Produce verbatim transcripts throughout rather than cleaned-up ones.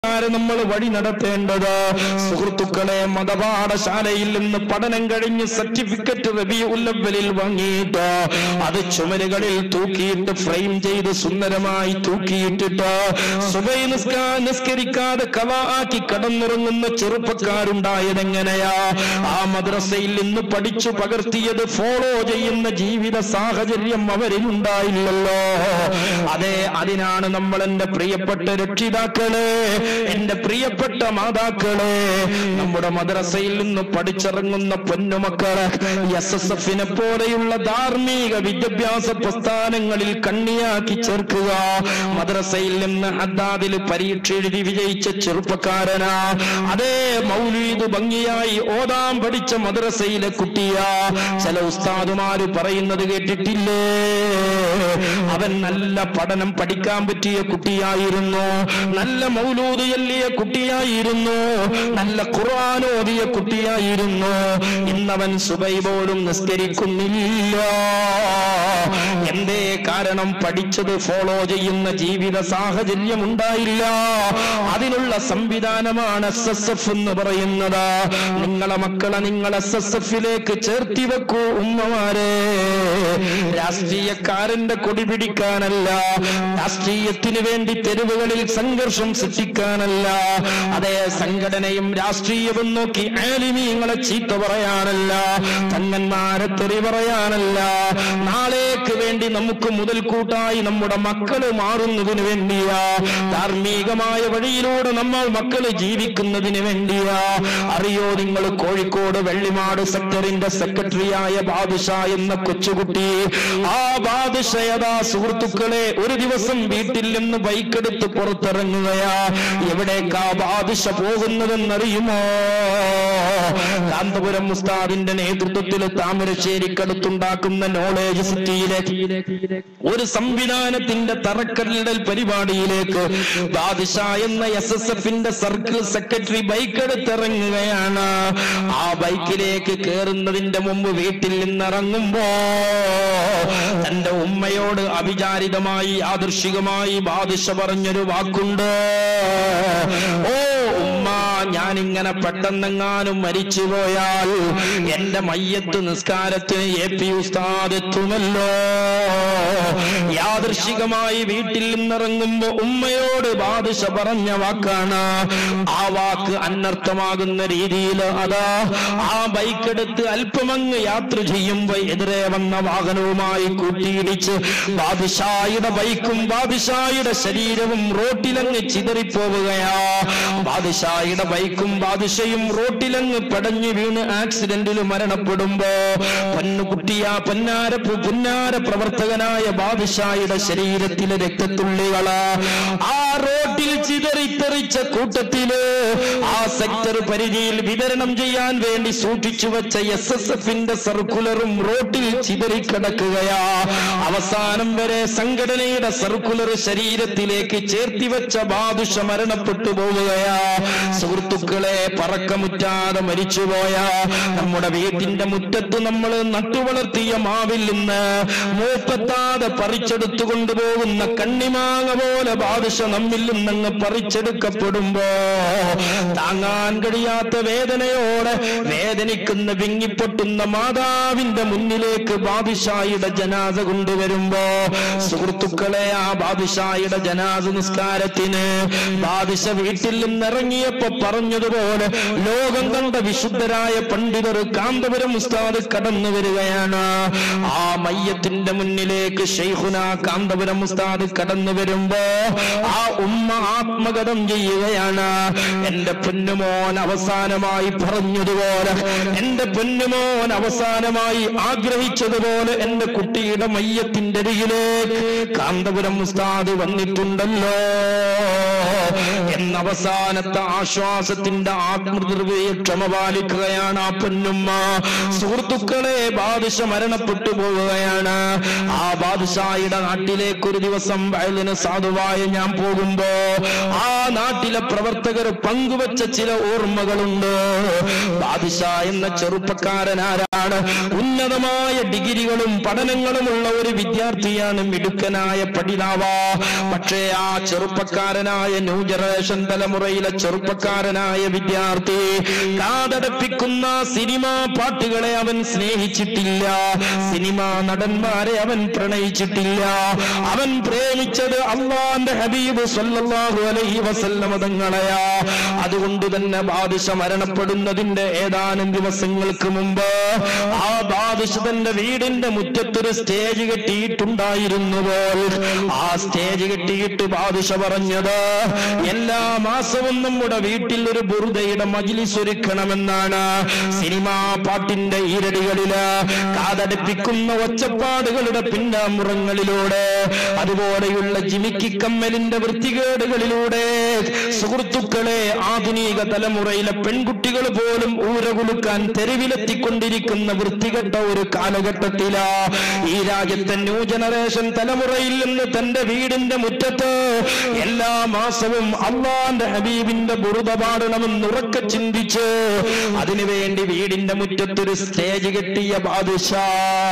നമ്മൾ വഴി നടത്തേണ്ടത്. സുഹൃത്തുക്കളെ, മതപാഠശാലയിൽ നിന്ന് പഠനം കഴിഞ്ഞ് സർട്ടിഫിക്കറ്റ് റബീഉൽ അവ്വലിൽ വാങ്ങിയിട്ട് അത് ചുമരുകളിൽ തൂക്കിയിട്ട് ഫ്രെയിം ചെയ്ത് സുന്ദരമായി തൂക്കിയിട്ടിട്ട് സുബഹി നിസ്കരിക്കാതെ ഖളാ ആക്കി കടന്നുറങ്ങുന്ന ചെറുപ്പക്കാരുണ്ടായതെങ്ങനെയാ? ആ മദ്രസയിൽ നിന്ന് പഠിച്ചു പകർത്തിയത് ഫോളോ ചെയ്യുന്ന ജീവിത സാഹചര്യം അവരിൽ ഉണ്ടായില്ലല്ലോ. അതെ, അതിനാണ് നമ്മൾ എന്റെ പ്രിയപ്പെട്ട രക്ഷിതാക്കളെ, എന്റെ പ്രിയപ്പെട്ട മാതാക്കളെ, നമ്മുടെ മദ്രസയിൽ നിന്ന് പഠിച്ചിറങ്ങുന്ന പൊന്നുമക്കളെ എസ് എസ് എഫിനെ പോലെയുള്ള ധാർമ്മിക വിദ്യാഭ്യാസ പ്രസ്ഥാനങ്ങളിൽ കണ്ണിയാക്കി ചേർക്കുക. മദ്രസയിൽ നിന്ന് ഹദ്ദാദിൽ പരീക്ഷ എഴുതി വിജയിച്ച ചെറുപ്പക്കാരനാ, അതേ മൗലീദ് ഭംഗിയായി ഓതാൻ പഠിച്ച മദ്രസയിലെ കുട്ടിയാ. ചില ഉസ്താദുമാര് പറയുന്നത് കേട്ടിട്ടില്ലേ? അവൻ നല്ല പഠനം പഠിക്കാൻ പറ്റിയ കുട്ടിയായിരുന്നു, നല്ല മൗലൂദ് ചൊല്ലിയ കുട്ടിയായിരുന്നു, നല്ല ഖുർആൻ ഓതിയ കുട്ടിയായിരുന്നു. ഇന്നവൻ സുബഹി പോലും നിസ്കരിക്കുന്നില്ല. എന്തേ കാരണം? പഠിച്ചത് ഫോളോ ചെയ്യുന്ന ജീവിത സാഹചര്യം ഉണ്ടായില്ല. അതിനുള്ള സംവിധാനമാണ് എസ് എസ് എഫ് എന്ന് പറയുന്നത്. നിങ്ങളെ മക്കളെ നിങ്ങൾ എസ് എസ് എഫിലേക്ക് ചേർത്തി വെക്കൂ ഉമ്മമാരെ. രാഷ്ട്രീയക്കാരന്റെ കൊടി പിടിക്കാനല്ല, രാഷ്ട്രീയത്തിന് വേണ്ടി തെരുവുകളിൽ സംഘർഷം സൃഷ്ടിക്കാനല്ല, അതേ സംഘടനയും രാഷ്ട്രീയവും നോക്കി ആലിമീങ്ങളെ ചീത്ത പറയാനല്ല, തങ്ങന്മാരെ തെറി പറയാനല്ല. നാളേക്ക് വേണ്ടി നമുക്ക് മുതൽക്കൂട്ടായി നമ്മുടെ മക്കള് മാറുന്നതിന് വേണ്ടിയാ, ധാർമ്മികമായ വഴിയിലൂടെ നമ്മൾ മക്കള് ജീവിക്കുന്നതിന് വേണ്ടിയാ. അറിയോ നിങ്ങൾ, കോഴിക്കോട് വെള്ളിമാട് സെക്ടറിന്റെ സെക്രട്ടറിയായ ബാദുഷാ എന്ന കൊച്ചുകുട്ടി, ആ ബാദുഷയതാ സുഹൃത്തുക്കളെ ഒരു ദിവസം വീട്ടിൽ നിന്ന് ബൈക്കെടുത്ത് പുറത്തിറങ്ങുകയാ. എവിടേക്കാ ബാദുഷ പോകുന്നതെന്നറിയുമോ? കാന്തപുരം ഉസ്താദിന്റെ നേതൃത്വത്തിൽ താമരശ്ശേരിക്കടുത്തുണ്ടാക്കുന്ന നോളേജ് സിറ്റിയിലേക്ക് ഒരു സംവിധാനത്തിന്റെ തറക്കല്ലിടൽ പരിപാടിയിലേക്ക് ബാദുഷ എന്ന എസ് എസ് എഫിന്റെ സർക്കിൾ സെക്രട്ടറി ബൈക്കെടുത്തിറങ്ങുകയാണ്. ആ ബൈക്കിലേക്ക് കയറുന്നതിന്റെ മുമ്പ് വീട്ടിൽ നിന്നിറങ്ങുമ്പോ തന്റെ ഉമ്മയോട് അവിചാരിതമായി യാദൃശ്ചികമായി ബാദുഷ പറഞ്ഞൊരു വാക്കുണ്ട്. ഓ ഉമ്മ, ഞാനിങ്ങനെ പെട്ടെന്നെങ്ങാനും മരിച്ചു പോയാൽ എന്റെ മയ്യത്ത് നിസ്കാരത്തിന് എ പി ഉസ്താദ് എത്തുമല്ലോ. യാദൃശ്ചികമായി വീട്ടിൽ നിന്നിറങ്ങുമ്പോ ഉമ്മയോട് ബാദുഷ പറഞ്ഞ വാക്കാണ്. ആ വാക്ക് അനർത്ഥമാകുന്ന രീതിയിൽ അതാ ആ ബൈക്കെടുത്ത് അല്പമങ്ങ് യാത്ര ചെയ്യുമ്പോ എതിരെ വന്ന വാഹനവുമായി കൂട്ടിയിടിച്ച് ബാദുഷായുടെ ബൈക്കും ബാദുഷായുടെ ശരീരവും റോട്ടിലങ്ങ് ചിതറിപ്പോവുകയാ. ബാദുഷായുടെ ബൈക്കും ബാദുഷയും റോട്ടിലങ്ങ് പടഞ്ഞു വീണ് ആക്സിഡന്റിൽ മരണപ്പെടുമ്പോ പൊന്നുകുട്ടിയാ പൊന്നാര പുന്നാര പ്രവർത്തകനായ ബാദുഷായുടെ ശരീരത്തിലെ രക്തത്തുള്ളികള് ആ റോട്ടിൽ ചിതറിത്തെറിച്ച കൂട്ടത്തില് ആ സെക്ടർ പരിധിയിൽ വിതരണം ചെയ്യാൻ വേണ്ടി സൂക്ഷിച്ചു വെച്ച എസ് എസ് എഫിന്റെ സർക്കുലറും റോട്ടിൽ ചിതറിക്കിടക്കുകയാ. അവസാനം വരെ സംഘടനയുടെ സർക്കുലർ ശരീരത്തിലേക്ക് ചേർത്തി വെച്ച ബാദുഷ മരണപ്പെട്ടു പോവുകയാ. സുഹൃത്തുക്കളെ, പറക്കമുറ്റാതെ മരിച്ചുപോയ നമ്മുടെ വീട്ടിന്റെ മുറ്റത്ത് നമ്മൾ നട്ടുവളർത്തിയ മാവിൽ നിന്ന് മൂപ്പത്താതെ പറിച്ചെടുത്തു കൊണ്ടുപോകുന്ന കണ്ണിമാങ്ങ പോലെ ബാദുഷ നമ്മിൽ നിന്നങ്ങ് പറിച്ചെടുക്കപ്പെടുമ്പോ താങ്ങാൻ കഴിയാത്ത വേദനയോടെ വേദനിക്കുന്ന വിങ്ങിപ്പൊട്ടുന്ന മാതാവിന്റെ മുന്നിലേക്ക് ബാദുഷായുടെ ജനാസ കൊണ്ടുവരുമ്പോ സുഹൃത്തുക്കളെ, ആ ബാദുഷായുടെ ജനാസ നിസ്കാരത്തിന് ബാദുഷ വീട്ടിൽ നിന്നിറങ്ങിയപ്പോ പറഞ്ഞതുപോലെ ലോകം കണ്ട വിശുദ്ധരായ പണ്ഡിതർ കാന്തപുരം ഉസ്താദ് കടന്നു വരികയാണ്. ആ മയ്യത്തിന്റെ മുന്നിലേക്ക് ശൈഖുന കാന്തപുരം ഉസ്താദ് കടന്നു വരുമ്പോ ആ ഉമ്മ ആത്മഗതം ചെയ്യുകയാണ്. എന്റെ പൊന്നുമോൻ അവസാനമായി പറഞ്ഞതുപോലെ, എന്റെ പൊന്നുമോൻ അവസാനമായി ആഗ്രഹിച്ചതുപോലെ എന്റെ കുട്ടിയുടെ മയ്യത്തിന്റെ അരികിലേക്ക് കാന്തപുരം ഉസ്താദ് വന്നിട്ടുണ്ടല്ലോ എന്നവസാനത്തെ ആശ്വാസ വിശ്വാസത്തിന്റെ ആത്മനിർവ്വയ ക്ഷമ പാലിക്കുകയാണ് ആ പൊന്നുമ്മ. സുഹൃത്തുക്കളെ, ബാദുഷ മരണപ്പെട്ടു പോവുകയാണ്. ആ ബാദുഷായുടെ നാട്ടിലേക്ക് ഒരു ദിവസം വയലിന് സാധുവായ ഞാൻ പോകുമ്പോ ആ നാട്ടിലെ പ്രവർത്തകർ പങ്കുവച്ച ചില ഓർമ്മകളുണ്ട്. ബാദുഷാ എന്ന ചെറുപ്പക്കാരൻ ആരാണ്? ഉന്നതമായ ഡിഗ്രികളും പഠനങ്ങളുമുള്ള ഒരു വിദ്യാർത്ഥിയാണ്, മിടുക്കനായ പഠിതാവാ. പക്ഷേ ആ ചെറുപ്പക്കാരനായ ന്യൂ ജനറേഷൻ തലമുറയിലെ ചെറുപ്പക്കാരനായ വിദ്യാർത്ഥി കാതടപ്പിക്കുന്ന സിനിമാ പാട്ടുകളെ അവൻ സ്നേഹിച്ചിട്ടില്ല, സിനിമാ നടന്മാരെ അവൻ പ്രണയിച്ചിട്ടില്ല. അവൻ പ്രേമിച്ചത് അല്ലാഹുവിന്റെ ഹബീബ് സല്ലല്ലാഹു അലൈഹി വസല്ലം തങ്ങളെയാ. അതുകൊണ്ട് തന്നെ ബാദുഷ മരണപ്പെടുന്നതിന്റെ ഏതാനും ദിവസങ്ങൾക്ക് മുമ്പ് ആ ബാദുഷ തന്റെ വീടിന്റെ മുറ്റത്തൊരു സ്റ്റേജ് കെട്ടിയിട്ടുണ്ടായിരുന്നുവോ. ആ സ്റ്റേജ് കെട്ടിയിട്ട് ബാദുഷ പറഞ്ഞത്, എല്ലാ മാസവും നമ്മുടെ വീട്ടിൽ ഒരു ബുറുദയുടെ മജ്ലിസ് ഒരുക്കണമെന്നാണ്. സിനിമാ പാട്ടിന്റെ ഈരടികളില്, കാതടിപ്പിക്കുന്ന ഒച്ചപ്പാടുകളുടെ പിന്നാമ്പുറങ്ങളിലൂടെ, അതുപോലെയുള്ള ജിമിക്കി കമ്മലിന്റെ വൃത്തികേടുകളിലൂടെ സുഹൃത്തുക്കളെ, ആധുനിക തലമുറയിലെ പെൺകുട്ടികൾ പോലും ഊരകുലുക്കാൻ തെരുവിലെത്തിക്കൊണ്ടിരിക്കുന്ന വൃത്തികെട്ട ഒരു കാലഘട്ടത്തിലാ ഈ രാജ്യത്തെ ന്യൂ ജനറേഷൻ തലമുറയിൽ നിന്ന് തന്റെ വീടിന്റെ മുറ്റത്ത് എല്ലാ മാസവും അല്ലാഹുവിന്റെ ഹബീബിന്റെ ബുറുദ പാടണമെന്ന് ഉറക്കെ ചിന്തിച്ച് അതിനുവേണ്ടി വീടിന്റെ മുറ്റത്തൊരു സ്റ്റേജ് കെട്ടിയ ബാദുഷാ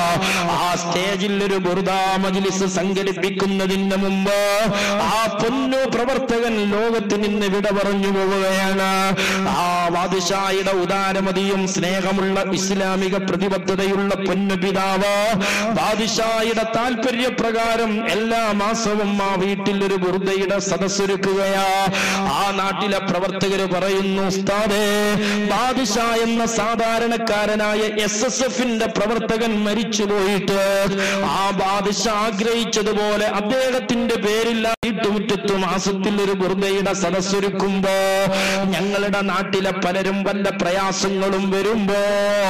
ആ സ്റ്റേജിൽ ഒരു ബുറുദ മജ്ലിസ് സംഘടിപ്പിക്കുന്നതിന് മുമ്പ് ആ പൊന്നു പ്രവർത്തകൻ ലോകത്ത് നിന്ന് വിട പറഞ്ഞു പോവുകയാണ്. ആ ബാദുഷായുടെ ഉദാരമതിയും സ്നേഹമുള്ള ഇസ്ലാമിക പ്രതിബദ്ധതയുള്ള പൊന്നു പിതാവ് ബാദുഷായുടെ താല്പര്യപ്രകാരം എല്ലാ മാസവും ആ വീട്ടിൽ ഒരു ബുറുദയുടെ സദസ്സൊരുക്കുകയാ. ആ നാട്ടിലെ പ്രവർത്തകര് പറയുന്നു, ഉസ്താദേ, ബാദുഷാ എന്ന സാധാരണക്കാരനായ എസ് എസ് എഫിന്റെ പ്രവർത്തകൻ മരിച്ചുപോയിട്ട് ആ ബാദുഷ ആഗ്രഹിച്ചതുപോലെ അദ്ദേഹത്തിന്റെ പേരിൽ വീട്ടുമുറ്റത്ത് മാസത്തിൽ ഒരു ബുറുദയുടെ സദസ്സൊരുക്കുമ്പോ ഞങ്ങളുടെ നാട്ടിലെ പലരും വല്ല പ്രയാസങ്ങളും വരുമ്പോ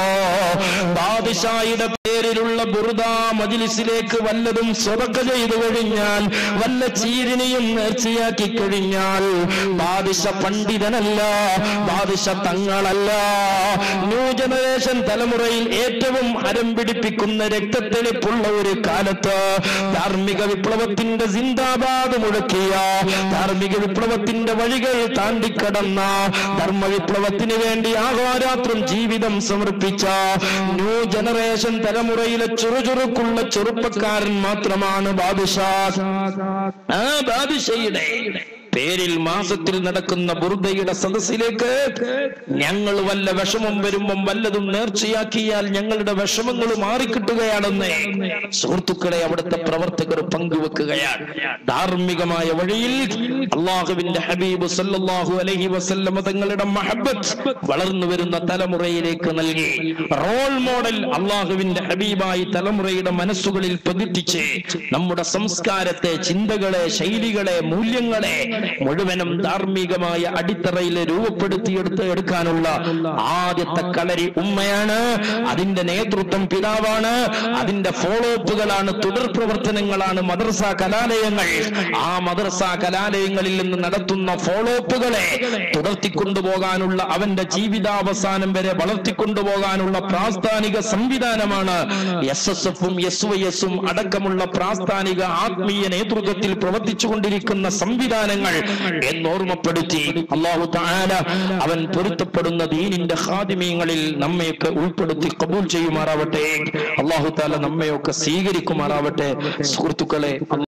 ബാദുഷായുടെ പേരിലുള്ള ബുറുദ മജ്ലിസിലേക്ക് വല്ലതും സ്വതക്ക ചെയ്തു കഴിഞ്ഞാൽ, വല്ല ചീരിനെയും നേർച്ചയാക്കി കഴിഞ്ഞാൽ, ബാദുഷ പണ്ഡിതനല്ല, ബാദുഷ തങ്ങളല്ല. ന്യൂ ജനറേഷൻ തലമുറയിൽ ഏറ്റവും അരം പിടിപ്പിക്കുന്ന രക്തത്തെളിപ്പുള്ള ഒരു കാലത്ത് ധാർമ്മിക വിപ്ലവത്തിന്റെ സിന്ദാബാദ് മുഴക്കിയ, ധാർമ്മിക വിപ്ലവത്തിന്റെ വഴികൾ താണ്ടിക്കടന്ന, ധർമ്മ വിപ്ലവത്തിന് വേണ്ടി ആഹോരാത്രം ജീവിതം സമർപ്പിച്ച ന്യൂ ജനറേഷൻ തലമുറയിലെ ചുറുചുറുക്കുള്ള ചെറുപ്പക്കാരൻ മാത്രമാണ് ബാദുഷാ. ആ ബാദുഷയുടെ പേരിൽ മാസത്തിൽ നടക്കുന്ന ബുറുദയുടെ സദസ്സിലേക്ക് ഞങ്ങൾ വല്ല വിഷമം വരുമ്പം വല്ലതും നേർച്ചയാക്കിയാൽ ഞങ്ങളുടെ വിഷമങ്ങൾ മാറിക്കിട്ടുകയാണെന്ന് സുഹൃത്തുക്കളെ അവിടുത്തെ പ്രവർത്തകർ പങ്കുവെക്കുകയാണ്. ധാർമ്മികമായ വഴിയിൽ അള്ളാഹുവിന്റെ ഹബീബ് സല്ലല്ലാഹു അലൈഹി വസല്ലം തങ്ങളുടെ മഹബത്ത് വളർന്നു വരുന്ന തലമുറയിലേക്ക് നൽകി. റോൾ മോഡൽ അള്ളാഹുവിന്റെ ഹബീബായി തലമുറയുടെ മനസ്സുകളിൽ പ്രതിഷ്ഠിച്ച് നമ്മുടെ സംസ്കാരത്തെ, ചിന്തകളെ, ശൈലികളെ, മൂല്യങ്ങളെ മുഴുവനും ധാർമ്മികമായ അടിത്തറയിൽ രൂപപ്പെടുത്തിയെടുത്ത് എടുക്കാനുള്ള ആദ്യത്തെ കളരി ഉമ്മയാണ്. അതിന്റെ നേതൃത്വം പിതാവാണ്. അതിന്റെ ഫോളോ അപ്പുകളാണ്, തുടർ പ്രവർത്തനങ്ങളാണ് മദ്രസ കലാലയങ്ങൾ. ആ മദ്രസ കലാലയങ്ങളിൽ നിന്ന് നടത്തുന്ന ഫോളോ അപ്പുകളെ തുടർത്തിക്കൊണ്ടുപോകാനുള്ള, അവന്റെ ജീവിതാവസാനം വരെ വളർത്തിക്കൊണ്ടുപോകാനുള്ള പ്രാസ്ഥാനിക സംവിധാനമാണ് എസ് എസ് എഫും എസ് വൈ എസും അടക്കമുള്ള പ്രാസ്ഥാനിക ആത്മീയ നേതൃത്വത്തിൽ പ്രവർത്തിച്ചുകൊണ്ടിരിക്കുന്ന സംവിധാനങ്ങൾ എന്നോർമ്മപ്പെടുത്തി അല്ലാഹു തആല അവൻ പൊരുത്തപ്പെടുന്ന ദീനിന്റെ ഖാദിമീങ്ങളിൽ നമ്മയൊക്കെ ഉൾപ്പെടുത്തി ഖബൂൽ ചെയ്യുമാറാവട്ടെ. അല്ലാഹു തആല നമ്മയൊക്കെ സ്വീകരിക്കുമാറാവട്ടെ. സുഹൃത്തുക്കളെ,